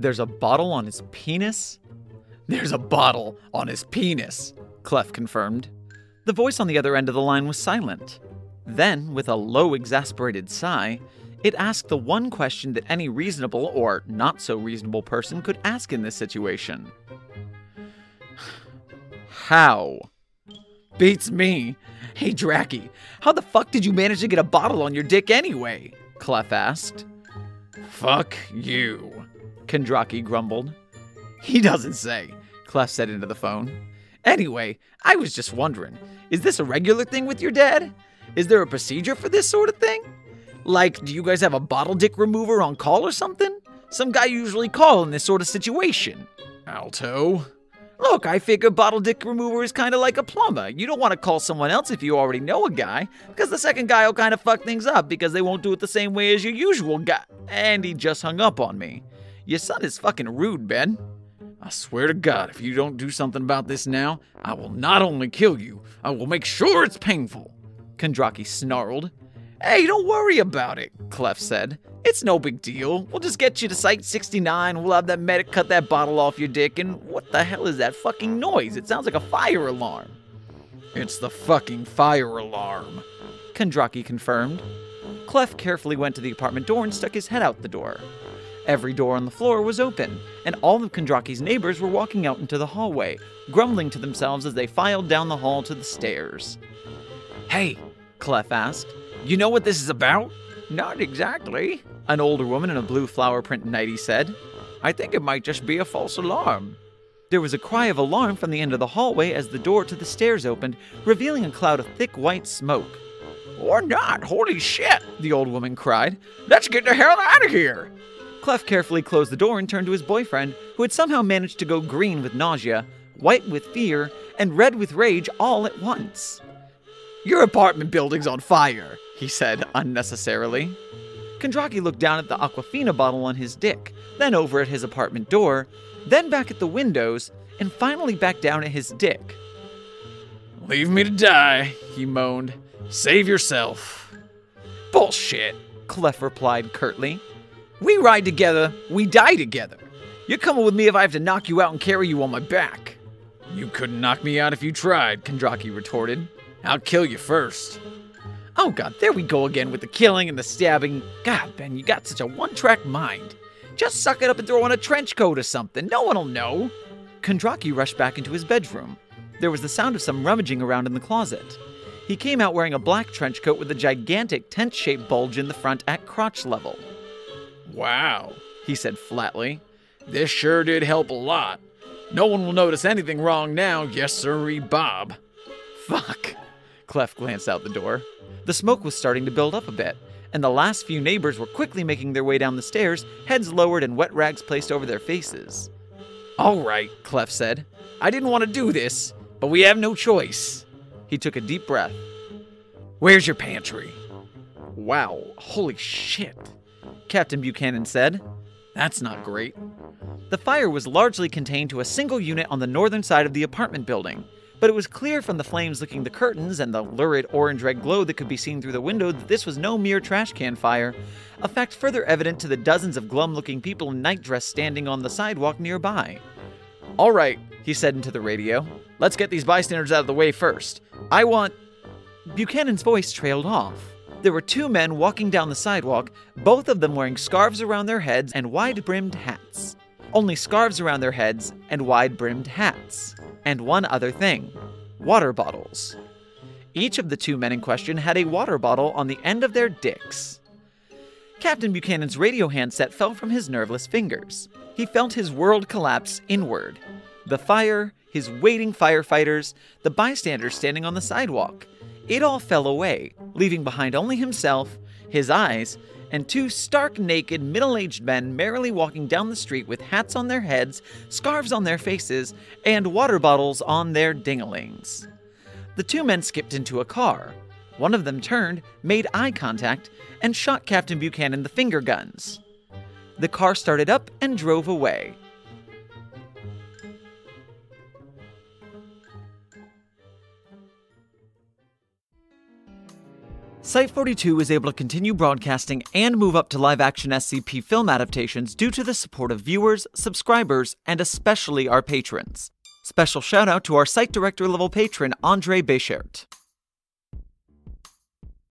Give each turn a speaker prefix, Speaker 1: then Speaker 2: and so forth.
Speaker 1: There's a bottle on his penis? There's a bottle on his penis, Clef confirmed. The voice on the other end of the line was silent. Then, with a low, exasperated sigh, it asked the one question that any reasonable or not-so-reasonable person could ask in this situation. How? Beats me. Hey, Dracky, how the fuck did you manage to get a bottle on your dick anyway? Clef asked. Fuck you, Kendraki grumbled. He doesn't say, Clef said into the phone. Anyway, I was just wondering, is this a regular thing with your dad? Is there a procedure for this sort of thing? Like, do you guys have a bottle dick remover on call or something? Some guy usually call in this sort of situation. Alto. Look, I figure bottle dick remover is kind of like a plumber. You don't want to call someone else if you already know a guy, because the second guy will kind of fuck things up because they won't do it the same way as your usual guy. And he just hung up on me. Your son is fucking rude, Ben. I swear to God, if you don't do something about this now, I will not only kill you, I will make sure it's painful. Kendraki snarled. Hey, don't worry about it, Clef said. It's no big deal. We'll just get you to Site 69, we'll have that medic cut that bottle off your dick, and what the hell is that fucking noise? It sounds like a fire alarm. It's the fucking fire alarm, Kendraki confirmed. Clef carefully went to the apartment door and stuck his head out the door. Every door on the floor was open, and all of Kendraki's neighbors were walking out into the hallway, grumbling to themselves as they filed down the hall to the stairs. Hey, Clef asked, you know what this is about? Not exactly, an older woman in a blue flower print nightie said. I think it might just be a false alarm. There was a cry of alarm from the end of the hallway as the door to the stairs opened, revealing a cloud of thick white smoke. Or not, holy shit, the old woman cried. Let's get the hell out of here. Clef carefully closed the door and turned to his boyfriend, who had somehow managed to go green with nausea, white with fear, and red with rage all at once. Your apartment building's on fire, he said unnecessarily. Kendraki looked down at the Aquafina bottle on his dick, then over at his apartment door, then back at the windows, and finally back down at his dick. Leave me to die, he moaned. Save yourself. Bullshit, Clef replied curtly. We ride together, we die together. You're coming with me if I have to knock you out and carry you on my back. You couldn't knock me out if you tried, Kendraki retorted. I'll kill you first. Oh god, there we go again with the killing and the stabbing. God, Ben, you got such a one-track mind. Just suck it up and throw on a trench coat or something. No one will know. Kendraki rushed back into his bedroom. There was the sound of some rummaging around in the closet. He came out wearing a black trench coat with a gigantic tent-shaped bulge in the front at crotch level. Wow, he said flatly. This sure did help a lot. No one will notice anything wrong now, yes sirree Bob. Fuck. Clef glanced out the door. The smoke was starting to build up a bit, and the last few neighbors were quickly making their way down the stairs, heads lowered and wet rags placed over their faces. All right, Clef said. I didn't want to do this, but we have no choice. He took a deep breath. Where's your pantry? Wow, holy shit, Captain Buchanan said. That's not great. The fire was largely contained to a single unit on the northern side of the apartment building, but it was clear from the flames licking the curtains and the lurid orange-red glow that could be seen through the window that this was no mere trash can fire, a fact further evident to the dozens of glum-looking people in nightdress standing on the sidewalk nearby. All right, he said into the radio. Let's get these bystanders out of the way first. I want... Buchanan's voice trailed off. There were two men walking down the sidewalk, both of them wearing scarves around their heads and wide-brimmed hats. Only scarves around their heads and wide-brimmed hats. And one other thing. Water bottles. Each of the two men in question had a water bottle on the end of their dicks. Captain Buchanan's radio handset fell from his nerveless fingers. He felt his world collapse inward. The fire, his waiting firefighters, the bystanders standing on the sidewalk. It all fell away, leaving behind only himself, his eyes, and two stark naked middle-aged men merrily walking down the street with hats on their heads, scarves on their faces, and water bottles on their dingalings. The two men skipped into a car. One of them turned, made eye contact, and shot Captain Buchanan the finger guns. The car started up and drove away. Site42 is able to continue broadcasting and move up to live-action SCP film adaptations due to the support of viewers, subscribers, and especially our patrons. Special shout out to our site director level patron, Andre Bechert.